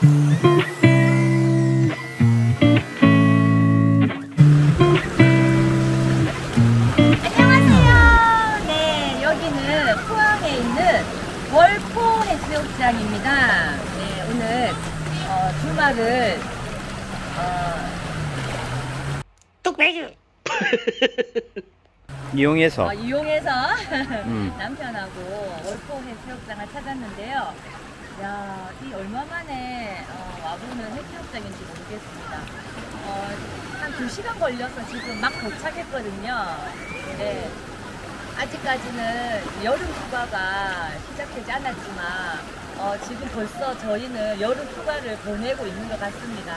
안녕하세요. 네, 여기는 포항에 있는 월포 해수욕장입니다. 네, 오늘 주말을 뚝배기 이용해서 남편하고 월포 해수욕장을 찾았는데요. 야, 이 얼마 만에 와보는 해수욕장인지 모르겠습니다. 한 2시간 걸려서 지금 막 도착했거든요. 네, 아직까지는 여름 휴가가 시작되지 않았지만 지금 벌써 저희는 여름 휴가를 보내고 있는 것 같습니다.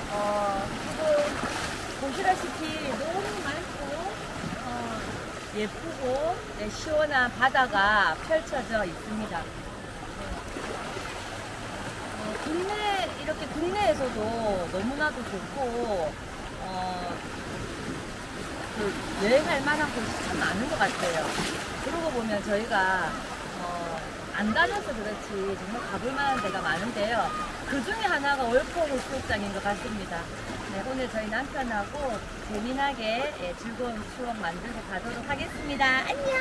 지금 보시다시피 너무 맑고 예쁘고 네, 시원한 바다가 펼쳐져 있습니다. 이렇게 국내에서도 너무나도 좋고 여행할 만한 곳이 참 많은 것 같아요. 그러고 보면 저희가 안 다녀서 그렇지 정말 가볼 만한 데가 많은데요. 그 중에 하나가 월포 해수욕장인 것 같습니다. 네, 오늘 저희 남편하고 재미나게 즐거운 추억 만들고 가도록 하겠습니다. 안녕!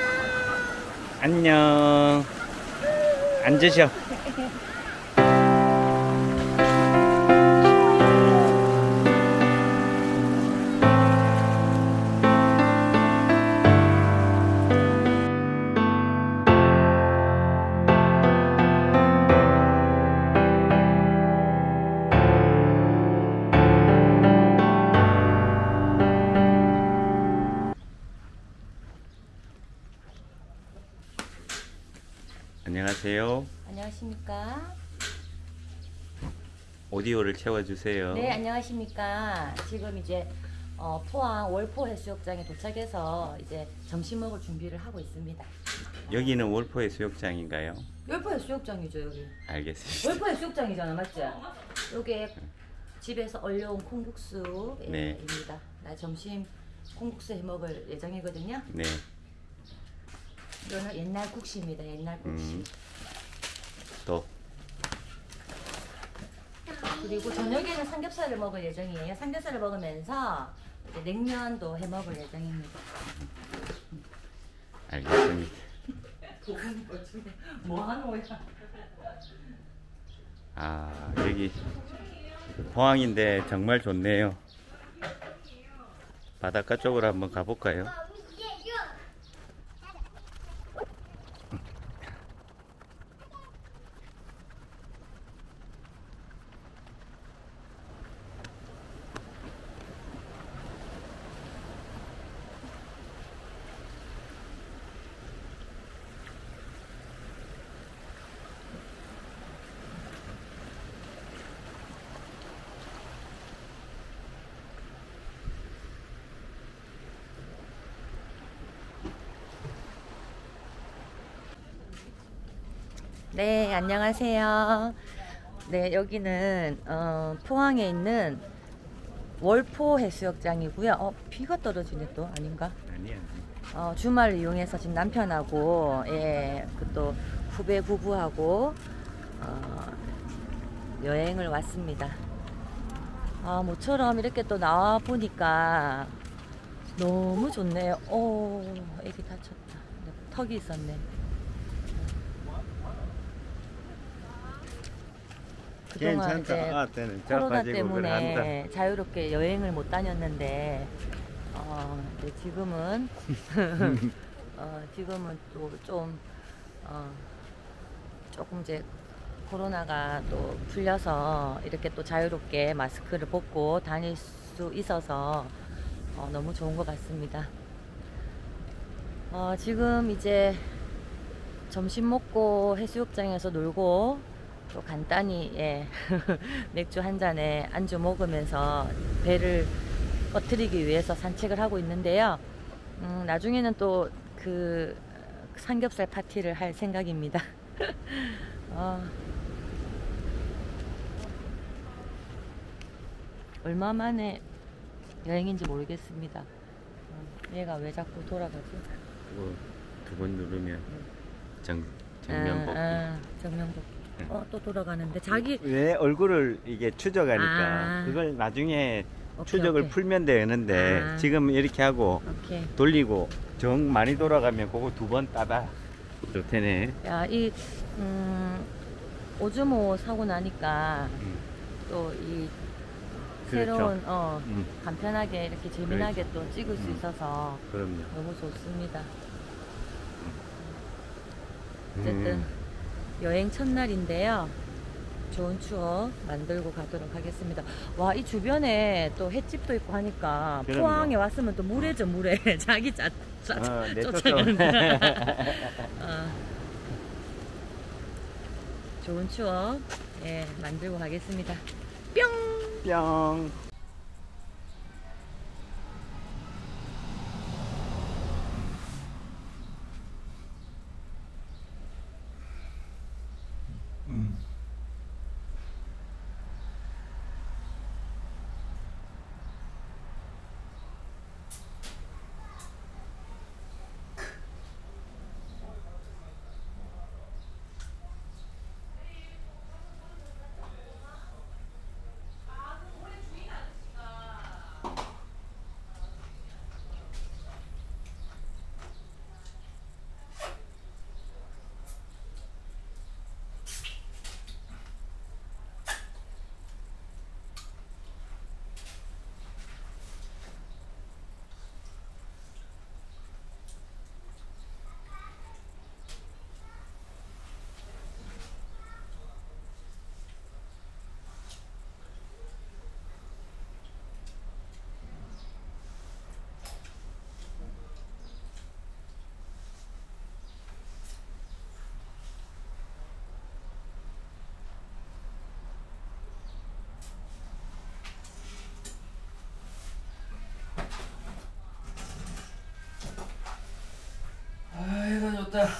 안녕. 앉으셔. 안녕하세요. 안녕하십니까? 오디오를 채워주세요. 네, 안녕하십니까? 지금 이제 포항 월포 해수욕장에 도착해서 이제 점심 먹을 준비를 하고 있습니다. 여기는 월포 해수욕장인가요? 월포 해수욕장이죠, 여기. 알겠습니다. 월포 해수욕장이잖아, 맞지? 요게 집에서 얼려온 콩국수입니다. 네. 나 점심 콩국수 해 먹을 예정이거든요. 네. 이거는 옛날 국시입니다. 옛날 국시. 또 그리고 저녁에는 삼겹살을 먹을 예정이에요. 삼겹살을 먹으면서 이제 냉면도 해 먹을 예정입니다. 알겠습니다. 뭐 하는 거야? 아, 여기 포항인데 정말 좋네요. 바닷가 쪽으로 한번 가볼까요? 네, 안녕하세요. 네, 여기는 포항에 있는 월포 해수욕장이고요. 비가 떨어지네 또 아닌가? 아니야. 주말을 이용해서 지금 남편하고 또 후배 부부하고 여행을 왔습니다. 모처럼 이렇게 또 나와 보니까 너무 좋네요. 애기 다쳤다. 턱이 있었네. 그동안 이제 코로나 때문에 자유롭게 여행을 못 다녔는데 지금은 지금은 또 좀 조금 이제 코로나가 또 풀려서 이렇게 또 자유롭게 마스크를 벗고 다닐 수 있어서 너무 좋은 것 같습니다. 지금 이제 점심 먹고 해수욕장에서 놀고 또 간단히 맥주 한 잔에 안주 먹으면서 배를 꺼트리기 위해서 산책을 하고 있는데요. 나중에는 또 그 삼겹살 파티를 할 생각입니다. 얼마 만에 여행인지 모르겠습니다. 얘가 왜 자꾸 돌아가지? 두 번 누르면 정면 복귀. 정면 복귀. 또 돌아가는데 자기 왜 얼굴을 이게 추적하니까 아. 그걸 나중에 오케이, 추적을 오케이. 풀면 되는데 아. 지금 이렇게 하고 오케이. 돌리고 정 많이 돌아가면 그거 2번 따다 좋대네. 야, 이 오즈모 사고 나니까 또 이 그렇죠. 새로운 음. 간편하게 이렇게 재미나게 또 찍을 수 있어서 그럼요. 너무 좋습니다. 어쨌든 여행 첫날인데요. 좋은 추억 만들고 가도록 하겠습니다. 와, 이 주변에 또 횟집도 있고 하니까 그럼요. 포항에 왔으면 또 물회죠, 물회. 자기 내 쫓아가는. 좋은 추억 만들고 가겠습니다. 뿅! 뿅. 해가 좋다.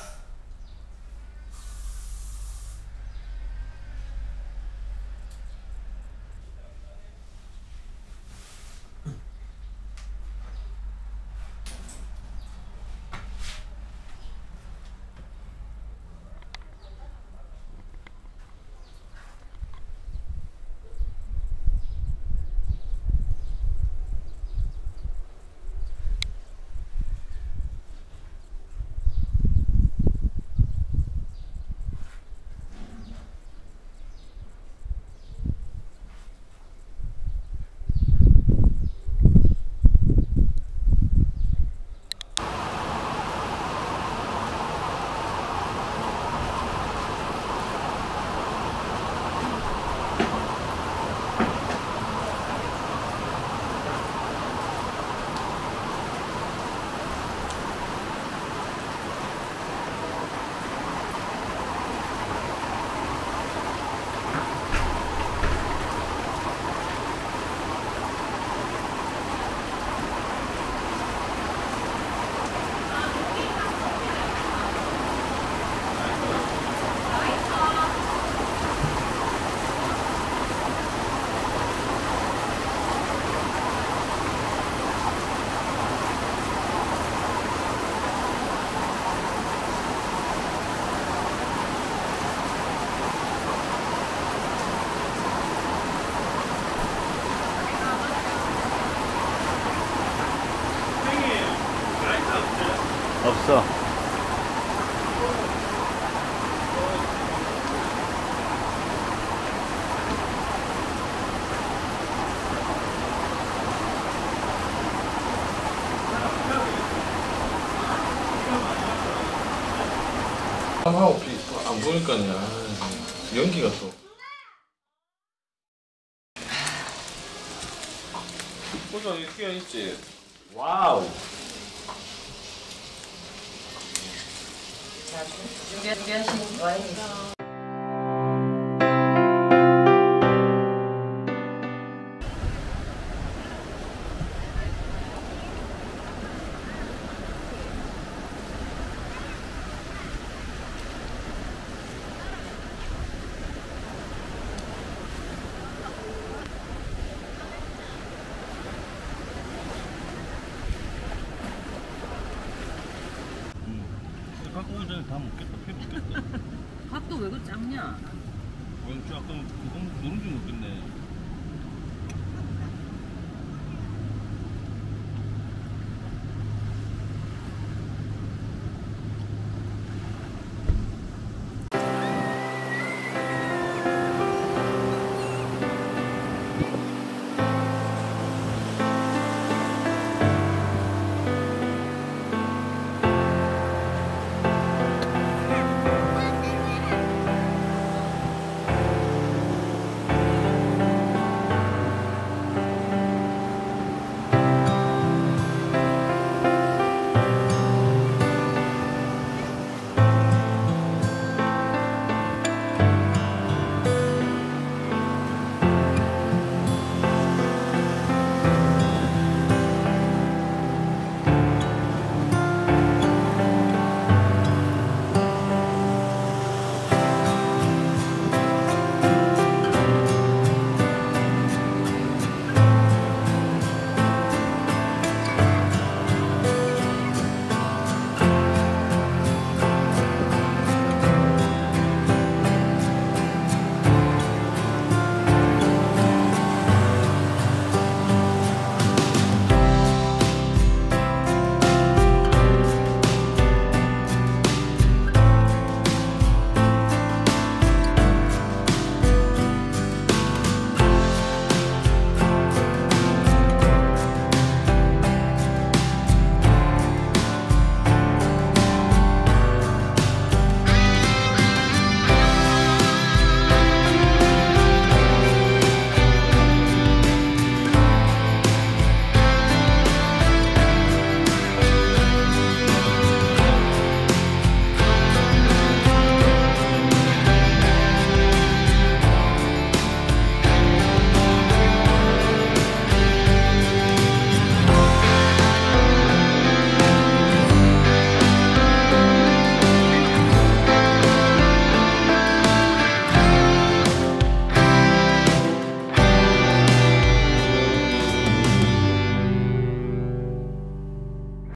없어. 하고 안 보니까냐 연기가 또 보자 여기 끼어 있지. 와우. 준비하신 와인이 갖고 오기 전에 다 먹겠다. 밥도 왜 그렇게 작냐? 조금 누룽지 먹겠네.